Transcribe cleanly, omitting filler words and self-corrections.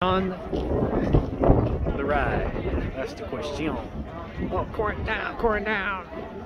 On the ride. That's the question. Oh, Korin down, Korin down.